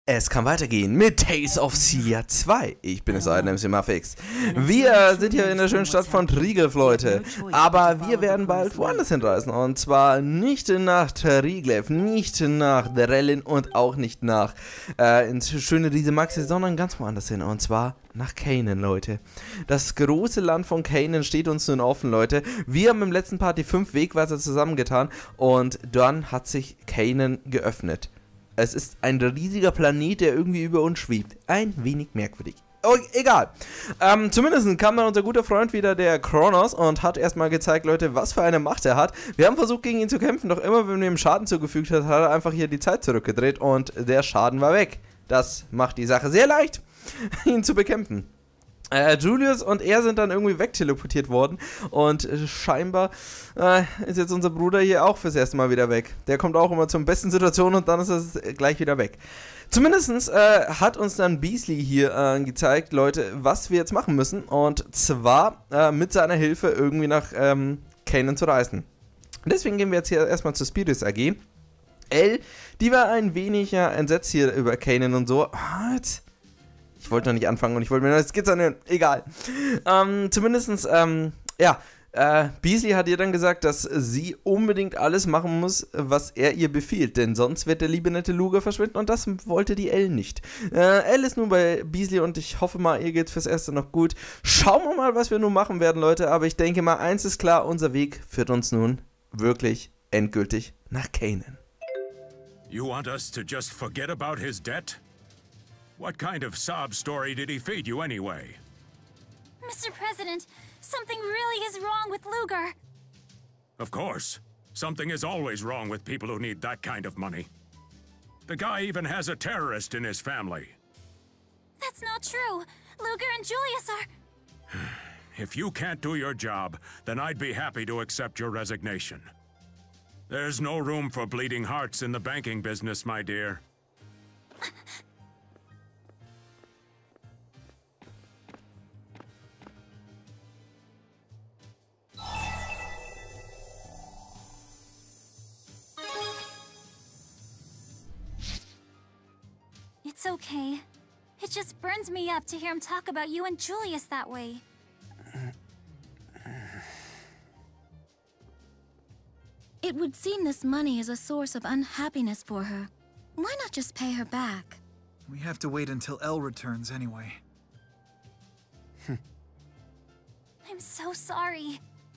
Es kann weitergehen mit Tales of Seer 2. Ich bin es, euer MC Muffix. Wir sind hier in der schönen Stadt von Triglav, Leute. Aber wir werden bald woanders hinreisen. Und zwar nicht nach Triglav, nicht nach Drellin und auch nicht nach ins schöne Riese Maxi, sondern ganz woanders hin. Und zwar nach Canaan, Leute. Das große Land von Canaan steht uns nun offen, Leute. Wir haben im letzten Part die 5 Wegweiser zusammengetan und dann hat sich Canaan geöffnet. Es ist ein riesiger Planet, der irgendwie über uns schwebt. Ein wenig merkwürdig. Oh, egal. Zumindest kam dann unser guter Freund wieder, der Kronos, und hat erstmal gezeigt, Leute, was für eine Macht er hat. Wir haben versucht, gegen ihn zu kämpfen, doch immer, wenn wir ihm Schaden zugefügt hat, hat er einfach hier die Zeit zurückgedreht und der Schaden war weg. Das macht die Sache sehr leicht, ihn zu bekämpfen. Julius und er sind dann irgendwie wegteleportiert worden und scheinbar ist jetzt unser Bruder hier auch fürs erste Mal wieder weg. Der kommt auch immer zur besten Situation und dann ist er gleich wieder weg. Zumindest hat uns dann Beasley hier gezeigt, Leute, was wir jetzt machen müssen, und zwar mit seiner Hilfe irgendwie nach Canaan zu reisen. Deswegen gehen wir jetzt hier erstmal zur Spirits AG. Elle, die war ein wenig entsetzt hier über Canaan und so. Ich wollte noch nicht anfangen und ich wollte mir noch das Skizze anhören. Egal. Zumindestens, Beasley hat ihr dann gesagt, dass sie unbedingt alles machen muss, was er ihr befiehlt. Denn sonst wird der liebe nette Luger verschwinden und das wollte die Elle nicht. Elle ist nun bei Beasley und ich hoffe mal, ihr geht's fürs Erste noch gut. Schauen wir mal, was wir nun machen werden, Leute. Aber ich denke mal, eins ist klar, unser Weg führt uns nun wirklich endgültig nach Canaan. You want us to just forget about his debt? What kind of sob story did he feed you anyway? Mr. President, something really is wrong with Luger. Of course. Something is always wrong with people who need that kind of money. The guy even has a terrorist in his family. That's not true. Luger and Julius are... If you can't do your job, then I'd be happy to accept your resignation. There's no room for bleeding hearts in the banking business, my dear. It's okay. It just burns me up to hear him talk about you and Julius that way. It would seem this money is a source of unhappiness for her. Why not just pay her back? We have to wait until Elle returns anyway. I'm so sorry.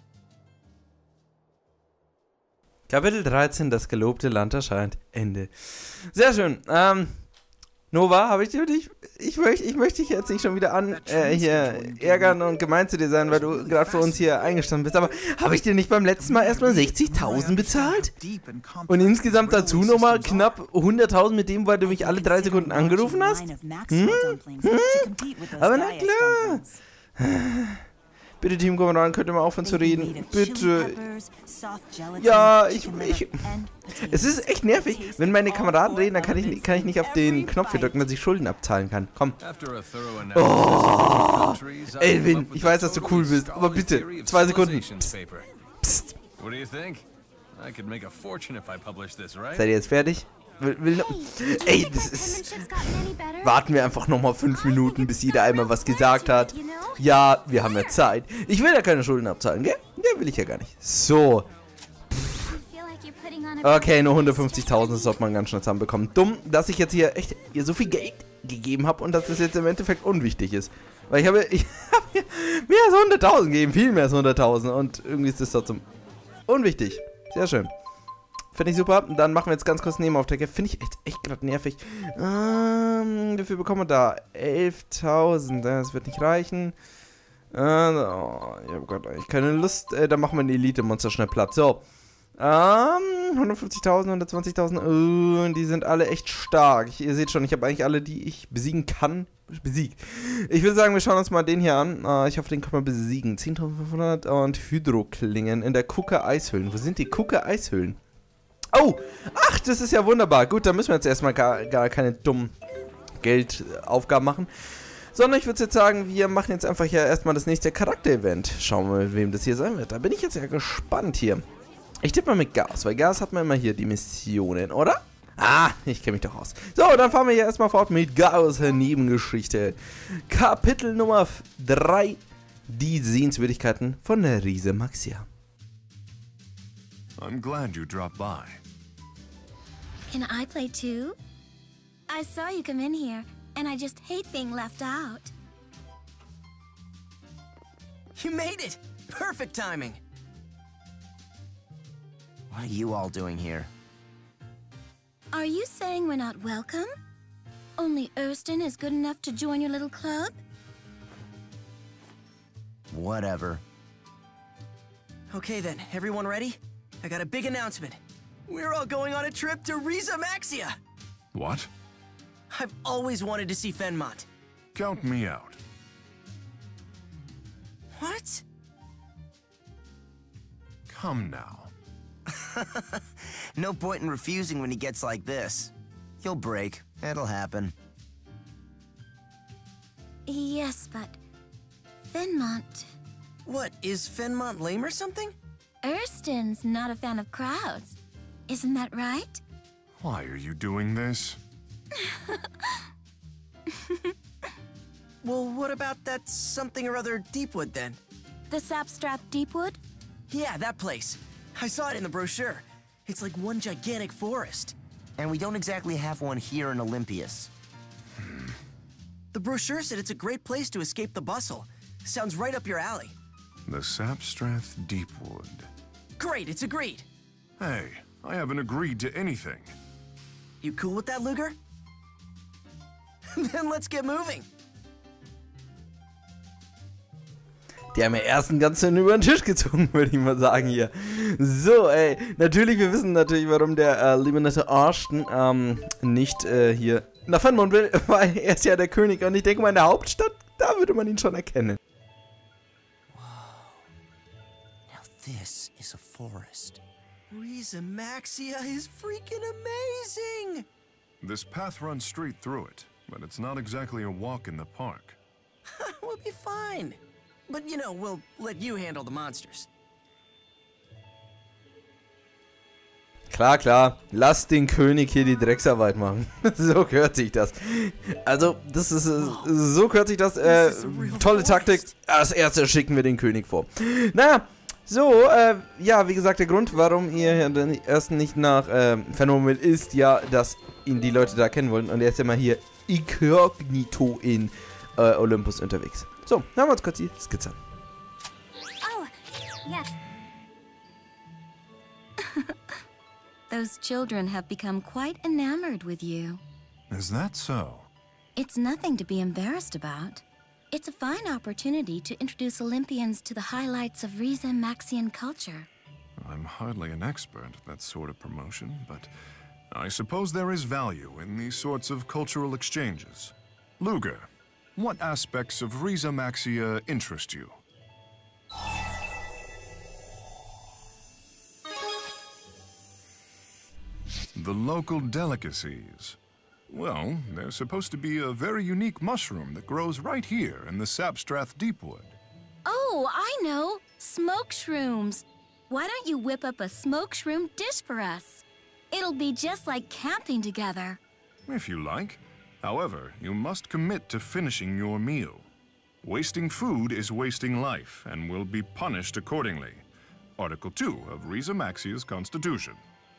Kapitel 13, das gelobte Land erscheint. Ende. Sehr schön. Nova, habe ich dir nicht... Ich möchte dich jetzt nicht schon wieder hier ärgern und gemein zu dir sein, weil du gerade für uns hier eingestanden bist. Aber habe ich dir nicht beim letzten Mal erstmal 60.000 bezahlt? Und insgesamt dazu nochmal knapp 100.000 mit dem, weil du mich alle 3 Sekunden angerufen hast? Aber na klar. Bitte, Teamkommandant, könnt ihr mal aufhören zu reden? Bitte. Ja, es ist echt nervig, wenn meine Kameraden reden, dann kann ich nicht auf den Knopf hier drücken, dass ich Schulden abzahlen kann. Komm. Oh, Elvin, ich weiß, dass du cool bist, aber bitte, 2 Sekunden. Psst. Psst. Seid ihr jetzt fertig? Ey, das ist... Warten wir einfach nochmal 5 Minuten, bis jeder einmal was gesagt hat. Ja, wir haben ja Zeit. Ich will ja keine Schulden abzahlen, gell? Ja, will ich ja gar nicht. So. Okay, nur 150.000, das sollte man ganz schnell zusammenbekommen. Dumm, dass ich jetzt hier so viel Geld gegeben habe und dass das jetzt im Endeffekt unwichtig ist. Weil ich habe mehr als 100.000 gegeben, viel mehr als 100.000. Und irgendwie ist das trotzdem unwichtig. Sehr schön. Finde ich super. Dann machen wir jetzt ganz kurz Nebenaufträge. Finde ich echt gerade nervig. Wie viel bekommen wir da? 11.000. Das wird nicht reichen. Ich habe gerade eigentlich keine Lust. Dann machen wir den Elite-Monster schnell platt. So. 150.000, 120.000. Die sind alle echt stark. Ihr seht schon, ich habe eigentlich alle, die ich besiegen kann, besiegt. Ich würde sagen, wir schauen uns mal den hier an. Ich hoffe, den können wir besiegen. 10.500 und Hydroklingen in der Kuka-Eishöhlen. Wo sind die Kuka-Eishöhlen? Oh, ach, das ist ja wunderbar. Gut, dann müssen wir jetzt erstmal gar keine dummen Geldaufgaben machen. Sondern ich würde jetzt sagen, wir machen jetzt einfach ja erstmal das nächste Charakter-Event. Schauen wir mal, mit wem das hier sein wird. Da bin ich jetzt ja gespannt hier. Ich tippe mal mit Gas, weil Gas hat man immer hier die Missionen, oder? Ah, ich kenne mich doch aus. So, dann fahren wir hier erstmal fort mit Gaos Nebengeschichte. Kapitel Nummer 3. Die Sehenswürdigkeiten von der Riese Maxia. I'm glad you dropped by. Can I play too? I saw you come in here, and I just hate being left out. You made it! Perfect timing! What are you all doing here? Are you saying we're not welcome? Only Erston is good enough to join your little club? Whatever. Okay then, everyone ready? I got a big announcement. We're all going on a trip to Riese Maxia! What? I've always wanted to see Fenmont. Count me out. What? Come now. No point in refusing when he gets like this. He'll break. It'll happen. Yes, but Fenmont... What, is Fenmont lame or something? Erston's not a fan of crowds. Isn't that right? Why are you doing this? Well, what about that something or other Deepwood then? The Sapstrath Deepwood? Yeah, that place. I saw it in the brochure. It's like one gigantic forest. And we don't exactly have one here in Olympias. The brochure said it's a great place to escape the bustle. Sounds right up your alley. The Sapstrath Deepwood. Great, it's agreed. Hey, I haven't agreed to anything. You cool with that, Luger? Then let's get moving. Die haben ja erst einen ganz schön über den Tisch gezogen, würde ich mal sagen hier. So, ey, natürlich, wir wissen natürlich, warum der liebe nette Erston nicht hier nach Fenmont will, weil er ist ja der König und ich denke mal in der Hauptstadt, da würde man ihn schon erkennen. Now this is a forest. Riese Maxia is freaking amazing! This path runs straight through it, but it's not exactly a walk in the park. We'll be fine. But, you know, we'll let you handle the monsters. Klar, klar. Lass den König hier die Drecksarbeit machen. So gehört sich das. Also, das ist so gehört sich das. Tolle Taktik. Als erstes schicken wir den König vor. Naja, so, ja, wie gesagt, der Grund, warum ihr erst nicht nach Fenmont will, ist ja, dass ihn die Leute da kennen wollen. Und er ist ja mal hier inkognito in Olympus unterwegs. So, hören wir uns kurz die Skizze an. Oh, yeah. Those children have become quite enamored with you. Is that so? It's nothing to be embarrassed about. It's a fine opportunity to introduce Olympians to the highlights of Riese Maxian culture. I'm hardly an expert at that sort of promotion, but I suppose there is value in these sorts of cultural exchanges. Luger, what aspects of Riese Maxia interest you? The local delicacies. Well, there's supposed to be a very unique mushroom that grows right here in the Sapstrath Deepwood. Oh, I know! Smoke shrooms! Why don't you whip up a smoke shroom dish for us? It'll be just like camping together. If you like. However, you must commit to finishing your meal. Wasting food is wasting life and will be punished accordingly. Article 2 of Riese Maxia's Constitution.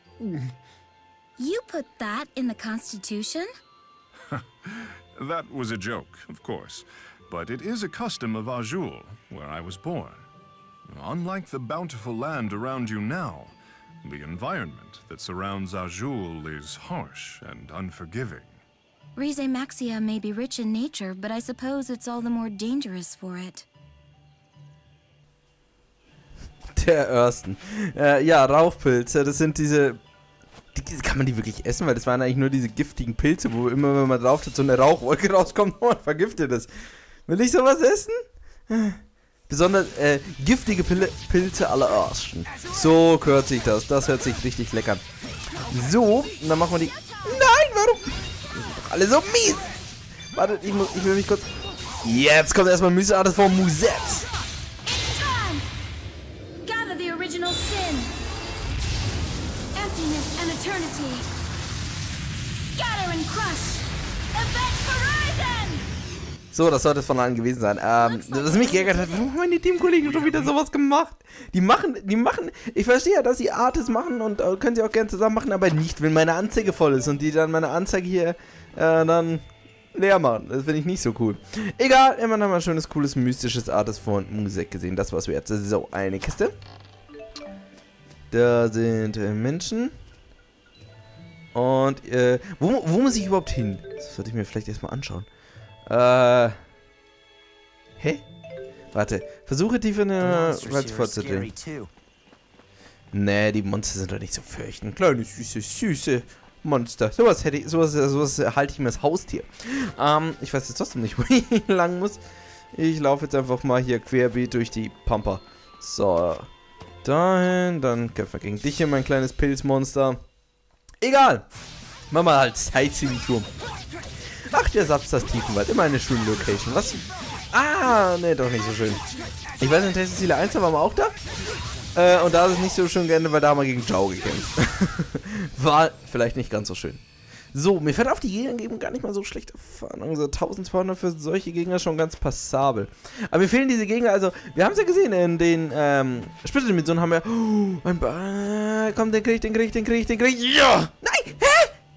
You put that in the Constitution? That was a joke, of course, but it is a custom of Azul, where I was born. Unlike the bountiful land around you now, the environment that surrounds Azul is harsh and unforgiving. Riese Maxia may be rich in nature, but I suppose it's all the more dangerous for it. Der Erston. Ja, Rauchpilze, das sind diese... Kann man die wirklich essen? Weil das waren eigentlich nur diese giftigen Pilze, wo immer, wenn man drauf tut, so eine Rauchwolke rauskommt und man vergiftet es. Will ich sowas essen? Besonders giftige Pilze aller Erston. So hört sich das. Das hört sich richtig lecker an. So, und dann machen wir die... Nein, warum? Alle so mies! Wartet, ich will mich kurz... Jetzt kommt erstmal Müsseartes vom Musette. It's time! Gather the original sin. Emptiness and eternity. So, das sollte es von allen gewesen sein. Was mich geärgert hat, warum haben meine Teamkollegen schon wieder sowas gemacht? Die machen, ich verstehe ja, dass sie Artes machen und können sie auch gerne zusammen machen, aber nicht, wenn meine Anzeige voll ist und die dann meine Anzeige hier dann leer machen. Das finde ich nicht so cool. Egal, immerhin haben wir ein schönes, cooles, mystisches Artes von Musik gesehen. Das war's wert. So, eine Kiste. Da sind Menschen. Und, wo muss ich überhaupt hin? Das sollte ich mir vielleicht erstmal anschauen. Hä? Warte. Versuche tief in den Wald vorzudringen. Nee, die Monster sind doch nicht so fürchten. Kleine, süße Monster. Sowas halte ich mir als Haustier. Ich weiß jetzt trotzdem nicht, wo ich lang muss. Ich laufe jetzt einfach mal hier querbeet durch die Pampa. So. Dahin. Dann kämpfen wir gegen dich hier, mein kleines Pilzmonster. Egal. Machen wir halt Sightseeing-Tour. Ach, der Sapsters Tiefenwald. Immer eine schöne Location. Was? Ah, ne, doch nicht so schön. Ich weiß nicht, Tasty Ziele 1 waren wir auch da. Und da ist es nicht so schön geendet, weil da haben wir gegen Zhao gekämpft. War vielleicht nicht ganz so schön. So, mir fällt auf, die Gegner geben gar nicht mal so schlechte Erfahrungen. Also 1200 für solche Gegner schon ganz passabel. Aber mir fehlen diese Gegner, also, wir haben es ja gesehen, in den Splitterdimensionen haben wir... komm, den krieg ich. Ja! Nein! Hä?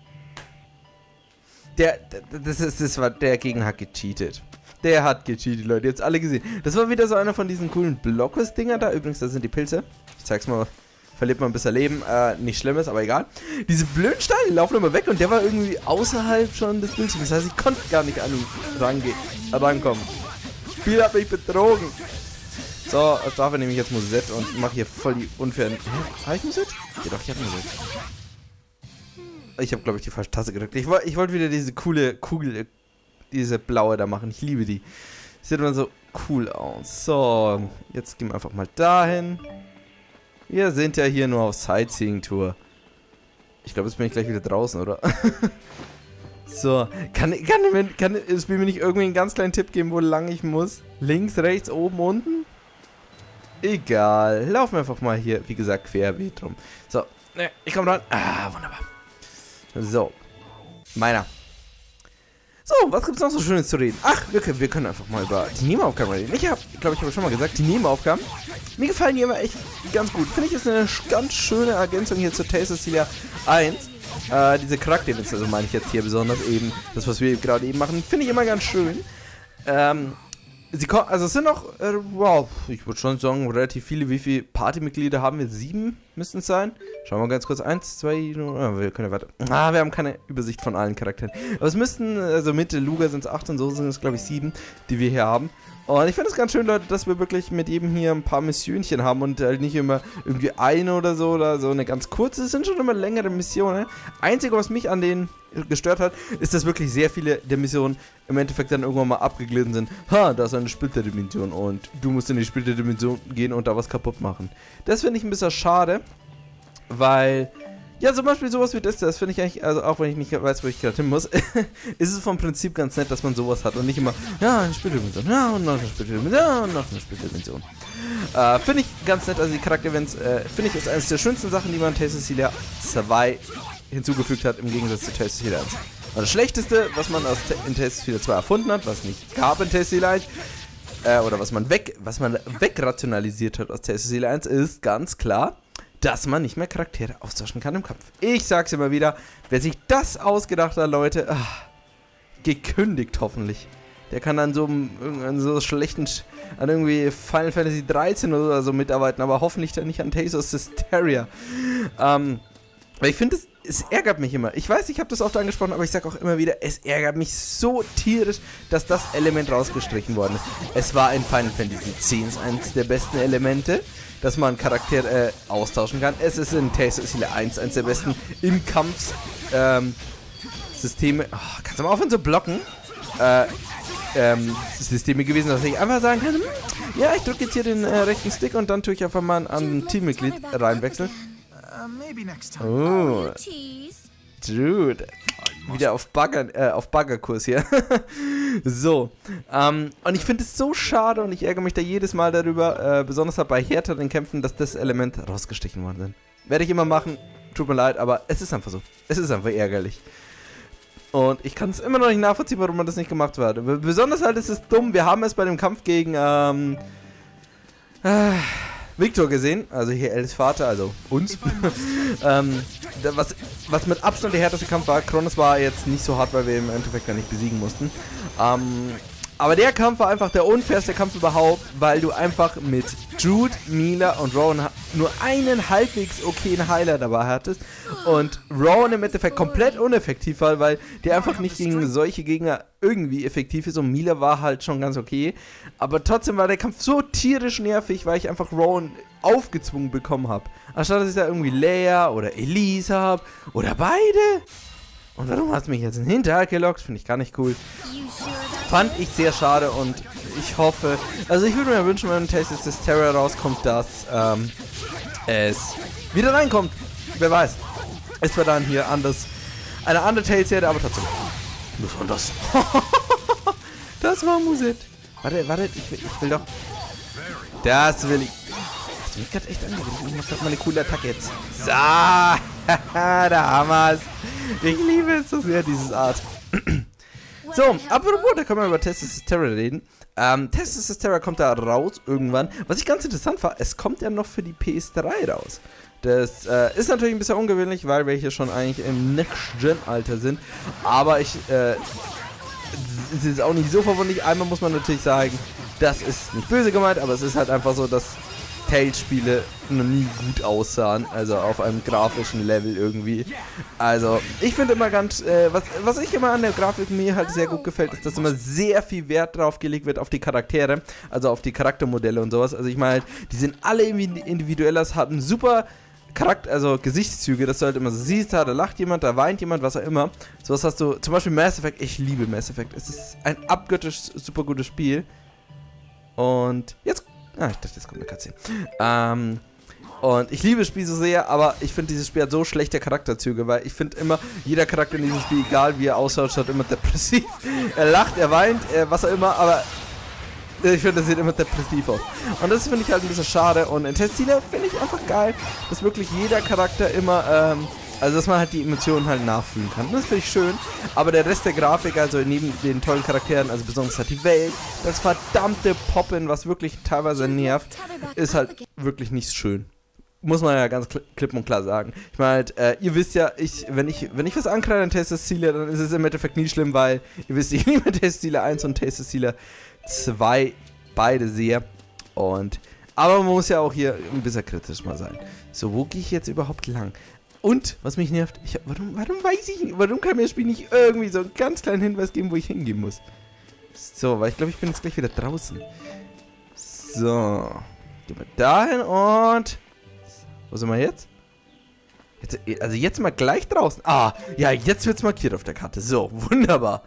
Der Gegner hat gecheatet. Der hat gecheatet, Leute. Jetzt alle gesehen. Das war wieder so einer von diesen coolen Blockes-Dinger da. Übrigens, das sind die Pilze. Ich zeig's mal. Verliert man ein bisschen Leben. Nicht Schlimmes, aber egal. Diese blöden Steine, die laufen immer weg und der war irgendwie außerhalb schon des Bildschirms. Das heißt, ich konnte gar nicht an ihn rankommen. Das Spiel hat mich betrogen. So, als Strafe nehme ich jetzt Musette und mache hier voll die unfairen... Habe ich Musette? Ja doch, ich habe Musette. Ich habe, glaube ich, die falsche Tasse gedrückt. Ich wollte wieder diese coole Kugel, diese blaue da machen. Ich liebe die. Sieht immer so cool aus. So, jetzt gehen wir einfach mal dahin. Wir sind ja hier nur auf Sightseeing-Tour. Ich glaube, jetzt bin ich gleich wieder draußen, oder? So, kann das Spiel mir nicht irgendwie einen ganz kleinen Tipp geben, wo lang ich muss? Links, rechts, oben, unten? Egal. Laufen wir einfach mal hier, wie gesagt, querbeet rum. So, ich komme dran. Ah, wunderbar. So. Meiner. So, was gibt's noch so Schönes zu reden? Ach, wir können einfach mal über die Nebenaufgaben reden. Ich glaube, ich habe schon mal gesagt, die Nebenaufgaben, mir gefallen die immer echt ganz gut. Finde ich, ist eine ganz schöne Ergänzung hier zur Tasty Ziele 1. Diese Charakter-Events, also meine ich jetzt hier besonders eben, das, was wir gerade eben machen, finde ich immer ganz schön. Also es sind noch, wow, ich würde schon sagen, relativ viele. Wie viele Partymitglieder haben wir? 7 müssten es sein. Schauen wir ganz kurz. 1, 2, wir können ja weiter. Wir haben keine Übersicht von allen Charakteren. Aber es müssten, also mit Luga sind es 8 und so sind es, glaube ich, 7, die wir hier haben. Und ich finde es ganz schön, Leute, dass wir wirklich mit jedem hier ein paar Missionchen haben und nicht immer irgendwie eine oder so eine ganz kurze. Es sind schon immer längere Missionen. Einzige, was mich an denen gestört hat, ist, dass wirklich sehr viele der Missionen im Endeffekt dann irgendwann mal abgeglitten sind. Da ist eine Splitterdimension und du musst in die Splitterdimension gehen und da was kaputt machen. Das finde ich ein bisschen schade, weil... Ja, zum Beispiel sowas wie das finde ich eigentlich, also auch wenn ich nicht weiß, wo ich gerade hin muss, ist es vom Prinzip ganz nett, dass man sowas hat und nicht immer, ja, eine Splitterdimension, ja, und noch eine Splitterdimension, ja, und noch eine Splitterdimension. Finde ich ganz nett, also die Charakter-Events, finde ich, ist eines der schönsten Sachen, die man in Tasty Ziele 2 hinzugefügt hat, im Gegensatz zu Tasty Ziele 1. Und das Schlechteste, was man in Tasty Ziele 2 erfunden hat, was nicht gab in Tasty Ziele 1, oder was man wegrationalisiert hat aus Tasty Ziele 1, ist ganz klar, dass man nicht mehr Charaktere austauschen kann im Kampf. Ich sag's immer wieder, wer sich das ausgedacht hat, Leute, gekündigt hoffentlich. Der kann an so schlechten, an irgendwie Final Fantasy 13 oder so mitarbeiten, aber hoffentlich dann nicht an Tales of Systeria. Weil ich finde, es ärgert mich immer. Ich weiß, ich habe das oft angesprochen, aber ich sag auch immer wieder, es ärgert mich so tierisch, dass das Element rausgestrichen worden ist. Es war in Final Fantasy 10 eines der besten Elemente, dass man Charaktere austauschen kann. Es ist in Tasty Ziele 1 eines der besten im Kampf Systeme. Kannst du mal aufhören zu blocken? Systeme gewesen, dass ich einfach sagen kann, ja, ich drücke jetzt hier den rechten Stick und dann tue ich einfach mal ein Teammitglied reinwechseln. Oh, Jude. Wieder auf Baggerkurs hier. So. Und ich finde es so schade und ich ärgere mich da jedes Mal darüber, besonders halt bei härteren Kämpfen, dass das Element rausgestrichen worden sind. Werde ich immer machen, tut mir leid, aber es ist einfach so. Es ist einfach ärgerlich. Und ich kann es immer noch nicht nachvollziehen, warum man das nicht gemacht hat. Besonders halt ist es dumm, wir haben es bei dem Kampf gegen Victor gesehen, also hier Els Vater, also uns. Was mit Abstand der härteste Kampf war. Kronos war jetzt nicht so hart, weil wir im Endeffekt gar nicht besiegen mussten. Aber der Kampf war einfach der unfairste Kampf überhaupt, weil du einfach mit Jude, Mila und Rowan nur einen halbwegs okayen Heiler dabei hattest und Rowan im Endeffekt komplett uneffektiv war, weil der einfach nicht gegen solche Gegner irgendwie effektiv ist und Mila war halt schon ganz okay, aber trotzdem war der Kampf so tierisch nervig, weil ich einfach Rowan aufgezwungen bekommen habe. Anstatt dass ich da irgendwie Leia oder Elise habe oder beide. Und warum hast du mich jetzt in den Hinterhalt gelockt? Finde ich gar nicht cool. Fand ich sehr schade und ich hoffe, also ich würde mir wünschen, wenn Tales of Terror rauskommt, dass es wieder reinkommt. Wer weiß. Es war dann hier anders. Eine andere Tales-Serie, aber trotzdem. Was war das? Das war Musik. Warte, ich will doch. Das will ich. Hast du mich gerade echt angegriffen? Ich mach mal eine coole Attacke jetzt. So, da haben wir's. Ich liebe es so sehr, dieses Art. So, apropos, da können wir über Tales of Terror reden. Tales of Terror kommt da raus irgendwann. Was ich ganz interessant war, es kommt ja noch für die PS3 raus. Das ist natürlich ein bisschen ungewöhnlich, weil wir hier schon eigentlich im Next-Gen-Alter sind. Aber es ist auch nicht so verwunderlich. Einmal muss man natürlich sagen, das ist nicht böse gemeint, aber es ist halt einfach so, dass Tales-Spiele noch nie gut aussahen, also auf einem grafischen Level irgendwie. Also, ich finde immer ganz, was ich immer an der Grafik mir halt sehr gut gefällt, ist, dass immer sehr viel Wert drauf gelegt wird auf die Charaktere, also auf die Charaktermodelle und sowas. Also ich meine, die sind alle irgendwie individueller, haben super also Gesichtszüge, dass du halt immer so siehst, da lacht jemand, da weint jemand, was auch immer. Sowas hast du, zum Beispiel Mass Effect, ich liebe Mass Effect, es ist ein abgöttisch super gutes Spiel. Und jetzt ich dachte, jetzt kommt eine Cutscene. Und ich liebe das Spiel so sehr, aber ich finde, dieses Spiel hat so schlechte Charakterzüge, weil ich finde immer, jeder Charakter in diesem Spiel, egal wie er ausschaut, schaut immer depressiv. Er lacht, er weint, was auch immer, aber ich finde, das sieht immer depressiv aus. Und das finde ich halt ein bisschen schade. Und in Testila finde ich einfach geil, dass wirklich jeder Charakter immer, also dass man halt die Emotionen halt nachfühlen kann. Das finde ich schön. Aber der Rest der Grafik, also neben den tollen Charakteren, also besonders halt die Welt, das verdammte Poppen, was wirklich teilweise nervt, ist halt wirklich nicht schön. Muss man ja ganz klipp und klar sagen. Ich meine halt, ihr wisst ja, wenn ich was ankreide an Testila, dann ist es im Endeffekt nie schlimm, weil ihr wisst, ich liebe Testila 1 und Testila 2 beide sehr. Aber man muss ja auch hier ein bisschen kritisch mal sein. So, wo gehe ich jetzt überhaupt lang? Und, was mich nervt, warum weiß ich nicht, warum kann mir das Spiel nicht irgendwie so einen ganz kleinen Hinweis geben, wo ich hingehen muss? So, weil ich glaube, ich bin jetzt gleich wieder draußen. So. Gehen wir dahin und... Wo sind wir jetzt? Also jetzt mal gleich draußen. Ah, ja, jetzt wird's markiert auf der Karte. So, wunderbar.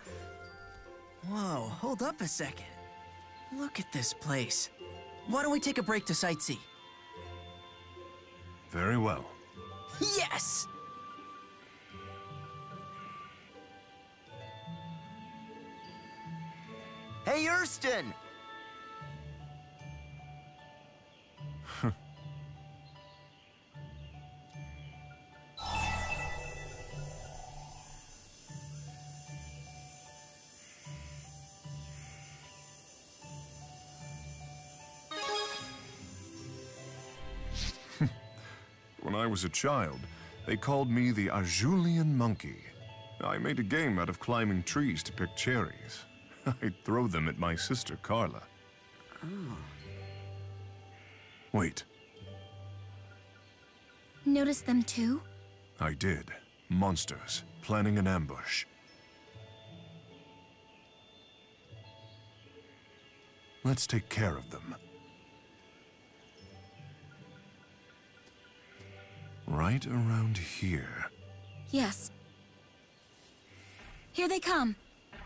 Wow, hold up a second. Look at this place. Why don't we take a break to sightsee? Very well. Yes! Hey, Erston! When I was a child, they called me the Ajulian Monkey. I made a game out of climbing trees to pick cherries. I'd throw them at my sister, Carla. Oh. Wait. Notice them too? I did. Monsters, planning an ambush. Let's take care of them. Right around here. Yes. Here they come.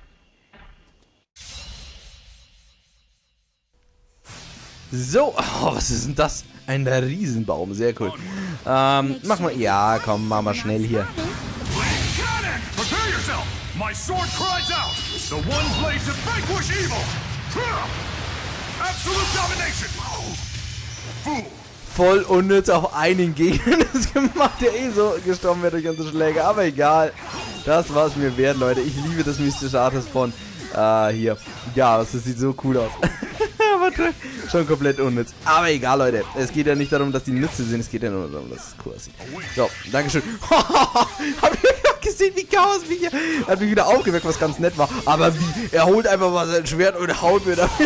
So, oh, was ist denn das? Ein Riesenbaum, sehr cool. Mach mal, ja, komm, mach mal schnell hier. Prepare yourself! My sword cries out! The one blade to vanquish evil! Absolute domination! Fool! Voll unnütz auf einen Gegner das gemacht, der eh so gestorben wird durch unsere Schläge, aber egal. Das war es mir wert, Leute. Ich liebe das mystische Artes von hier. Ja, das sieht so cool aus. Aber schon komplett unnütz. Aber egal, Leute. Es geht ja nicht darum, dass die Nütze sind. Es geht ja nur darum, dass es cool aussieht. So, Dankeschön. Habt ihr gerade gesehen, wie Chaos mich hier... Hat mich wieder aufgeweckt, was ganz nett war. Aber wie? Er holt einfach mal sein Schwert und haut mir da.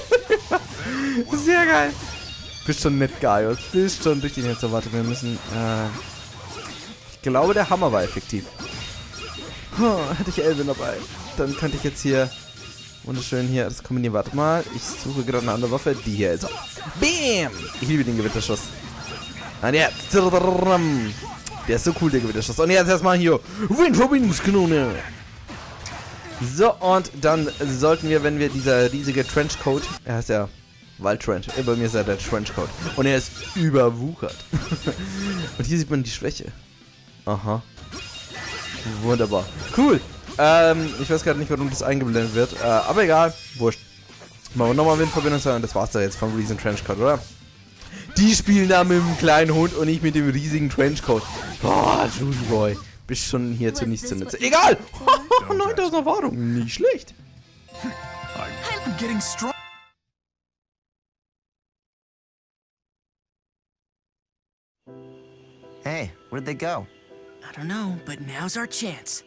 Sehr geil. Bist schon nett, Gaius. Bist schon richtig nett. So, warte, wir müssen... ich glaube, der Hammer war effektiv. Hätte ich Elvin dabei. Dann könnte ich jetzt hier wunderschön hier das kombinieren. Warte mal, ich suche gerade eine andere Waffe. Die hier ist. So. Bam! Ich liebe den Gewitterschuss. Und jetzt. Der ist so cool, der Gewitterschuss. Und jetzt erstmal hier. Windverbindungskanone. So, und dann sollten wir, wenn wir dieser riesige Trenchcoat. Er heißt ja Waldtrench. Bei mir ist er der Trenchcoat. Und er ist überwuchert. Und hier sieht man die Schwäche. Aha. Wunderbar. Cool. Ich weiß gerade nicht, warum das eingeblendet wird. Aber egal. Wurscht. Machen wir nochmal Windverbindung sein und das war's da jetzt vom riesigen Trenchcoat, oder? Die spielen da mit dem kleinen Hund und ich mit dem riesigen Trenchcoat. Boah, Judy Boy. Bist schon hier zu nichts zu nutzen. Egal! 9000 Erfahrung. Nicht schlecht. I'm getting strong. Hey, where'd they go? I don't know, but now's our chance.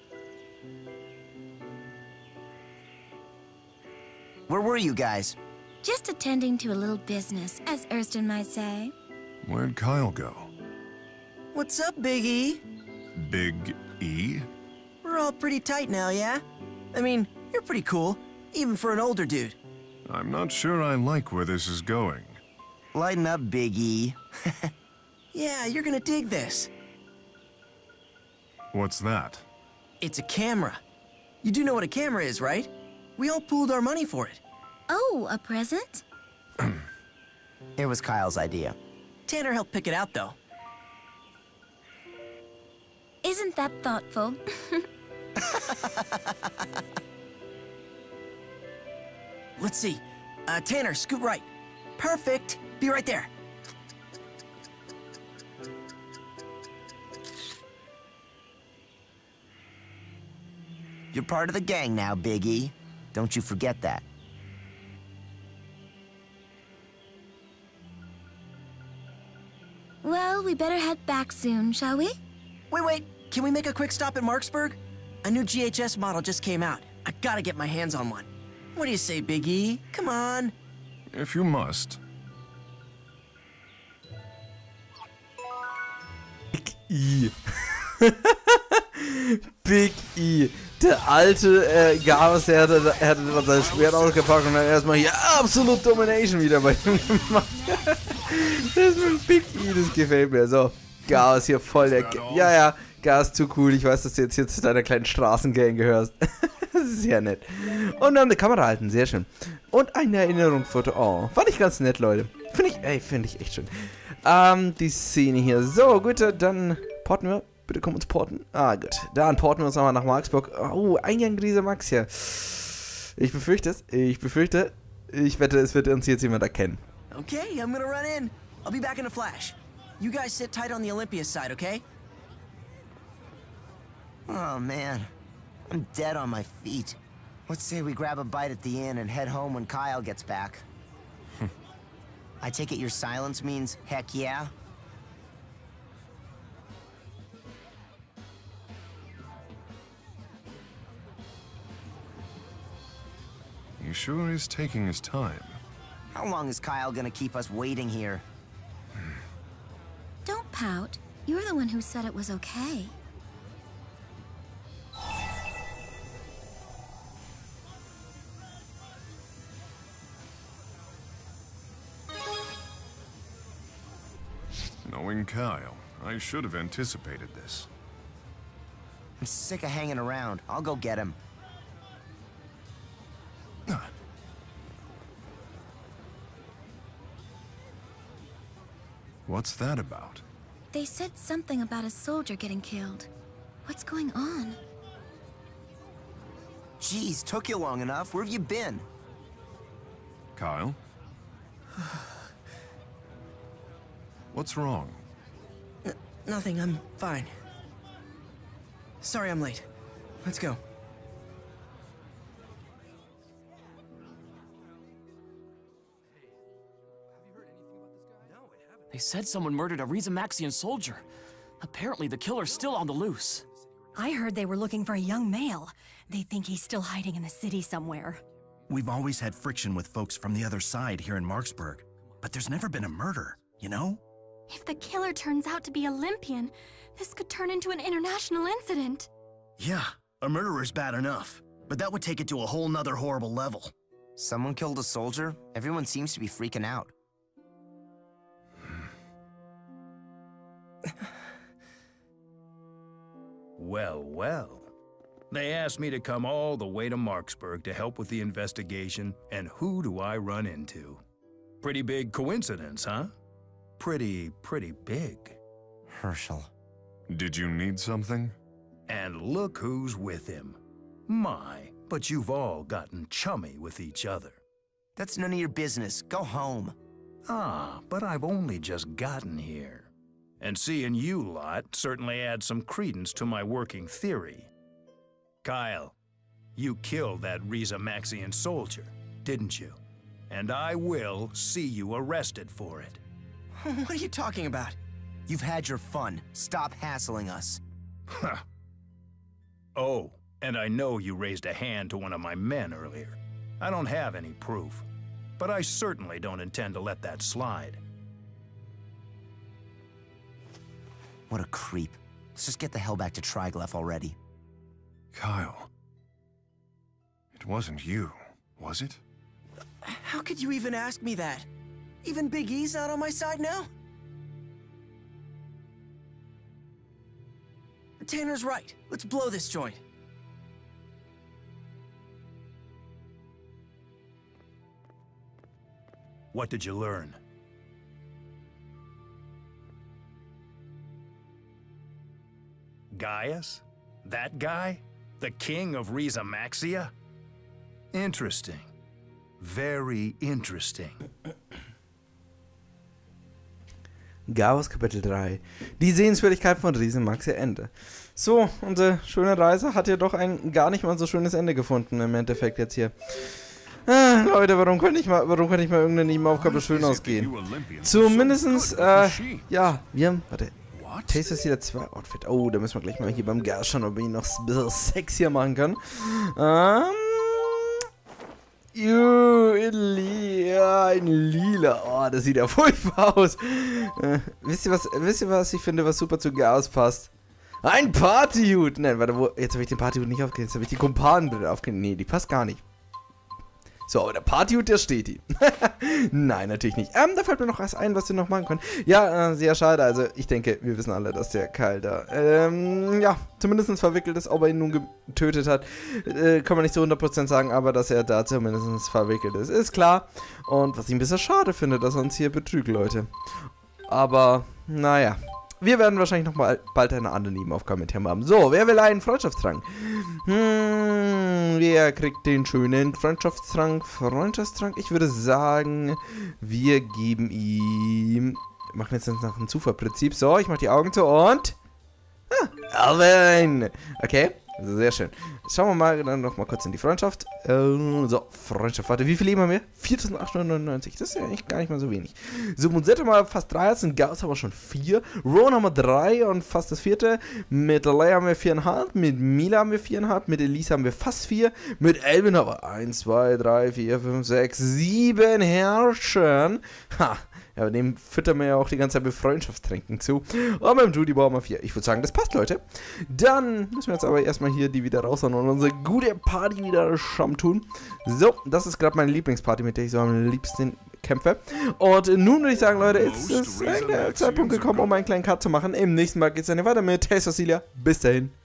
Where were you guys? Just attending to a little business, as Erston might say. Where'd Kyle go? What's up, Big E? Big E? We're all pretty tight now, yeah? I mean, you're pretty cool, even for an older dude. I'm not sure I like where this is going. Lighten up, Big E. Yeah, you're gonna dig this. What's that? It's a camera. You do know what a camera is, right? We all pooled our money for it. Oh, a present? It was Kyle's idea. Tanner helped pick it out, though. Isn't that thoughtful? Let's see. Tanner, scoot right. Perfect. Be right there. You're part of the gang now, Big E. Don't you forget that. Well, we better head back soon, shall we? Wait. Can we make a quick stop at Marksburg? A new GHS model just came out. I gotta get my hands on one. What do you say, Big E? Come on. If you must. Big E. Big E. Der alte Garus, er hatte dann sein Schwert ausgepackt und dann erstmal hier Absolute Domination wieder bei ihm gemacht. Das ist mit Big E, das gefällt mir. So, Garus hier voll der... Ja, Garus, zu cool. Ich weiß, dass du jetzt hier zu deiner kleinen Straßengang gehörst. Das ist sehr nett. Und dann eine Kamera halten, sehr schön. Und ein Erinnerungsfoto. Oh, fand ich ganz nett, Leute. Finde ich echt schön. Die Szene hier. So, gut, dann porten wir. Bitte komm uns porten. Ah, gut. Dann porten wir uns nochmal nach Marksburg. Oh, Eingang dieser Max hier. Ich befürchte es. Ich wette, es wird uns jetzt jemand erkennen. Okay, I'm gonna run in. I'll be back in a flash. You guys sit tight on the Olympia side, okay? Oh, man. I'm dead on my feet. Let's say we grab a bite at the inn and head home when Kyle gets back. I take it your silence means heck yeah? He sure is taking his time. How long is Kyle gonna keep us waiting here? Don't pout. You're the one who said it was okay. Knowing Kyle, I should have anticipated this. I'm sick of hanging around. I'll go get him. What's that about? They said something about a soldier getting killed. What's going on? Jeez, took you long enough. Where have you been? Kyle? What's wrong? Nothing, I'm fine. Sorry I'm late. Let's go. They said someone murdered a Rizamaxian soldier. Apparently the killer's still on the loose. I heard they were looking for a young male. They think he's still hiding in the city somewhere. We've always had friction with folks from the other side here in Marksburg, but there's never been a murder, you know? If the killer turns out to be Olympian, this could turn into an international incident. Yeah, a murderer's bad enough, but that would take it to a whole nother horrible level. Someone killed a soldier? Everyone seems to be freaking out. Well, well. They asked me to come all the way to Marksburg to help with the investigation, and who do I run into? Pretty big coincidence, huh? Pretty big. Herschel. Did you need something? And look who's with him. My, but you've all gotten chummy with each other. That's none of your business. Go home. Ah, but I've only just gotten here. And seeing you lot certainly adds some credence to my working theory. Kyle, you killed that Rizamaxian soldier, didn't you? And I will see you arrested for it. What are you talking about? You've had your fun. Stop hassling us. Huh. Oh, and I know you raised a hand to one of my men earlier. I don't have any proof, but I certainly don't intend to let that slide. What a creep. Let's just get the hell back to Triglav already. Kyle. It wasn't you, was it? How could you even ask me that? Even Big E's not on my side now? Tanner's right. Let's blow this joint. What did you learn? Gaius? That guy? The king of Rizamaxia? Interesting. Very interesting. Gaius Kapitel 3. Die Sehenswürdigkeit von Rizamaxia Ende. So, unsere schöne Reise hat ja doch ein gar nicht mal so schönes Ende gefunden im Endeffekt jetzt hier. Leute, warum kann ich mal irgendeine Nebenaufgabe schön ausgehen? Zumindestens, ja, wir haben, warte, Taste Sealer 2 Outfit. Oh, da müssen wir gleich mal hier beim Gas schauen, ob ich ihn noch ein bisschen sexier machen kann. Ein Lila. Oh, das sieht ja furchtbar aus. Wisst ihr was ich finde, was super zu Gas passt? Ein Partyhut! Nein, warte, jetzt habe ich den Partyhut nicht aufgehängt. Jetzt habe ich die Kumpanenbrille aufgehängt. Nee, die passt gar nicht. So, aber der Partyhut, der steht die. Nein, natürlich nicht. Da fällt mir noch was ein, was wir noch machen können. Ja, sehr schade. Also, ich denke, wir wissen alle, dass der Kyle da, ja, zumindest verwickelt ist. Ob er ihn nun getötet hat, kann man nicht zu 100% sagen, aber dass er da zumindest verwickelt ist, ist klar. Und was ich ein bisschen schade finde, dass er uns hier betrügt, Leute. Aber, naja. Wir werden wahrscheinlich noch mal bald eine andere Nebenaufgabe mit ihm haben. So, wer will einen Freundschaftstrank? Wer kriegt den schönen Freundschaftstrank? Ich würde sagen, wir geben ihm... Wir machen jetzt nach dem Zufallprinzip. So, ich mache die Augen zu und... Alvin! Okay, sehr schön. Schauen wir mal dann noch mal kurz in die Freundschaft. So, Freundschaft. Warte, wie viel Leben haben wir? 4.899. Das ist ja eigentlich gar nicht mal so wenig. So, Monset haben wir fast 3. Sind Gauss haben wir schon 4. Ron haben wir 3 und fast das 4. Mit Leia haben wir 4,5. Mit Mila haben wir 4,5. Mit Elise haben wir fast 4. Mit Elvin haben wir 1, 2, 3, 4, 5, 6, 7 Herrschern. Ha! Ja, dem füttern wir ja auch die ganze Zeit mit Freundschaftstränken zu. Und beim Judy brauchen wir 4. Ich würde sagen, das passt, Leute. Dann müssen wir jetzt aber erstmal hier die wieder raushauen und unsere gute Party wieder Scham tun. So, das ist gerade meine Lieblingsparty, mit der ich so am liebsten kämpfe. Und nun würde ich sagen, Leute, ist es ein Zeitpunkt gekommen, um einen kleinen Cut zu machen. Im nächsten Mal geht es dann weiter mit Taste Celia. Bis dahin.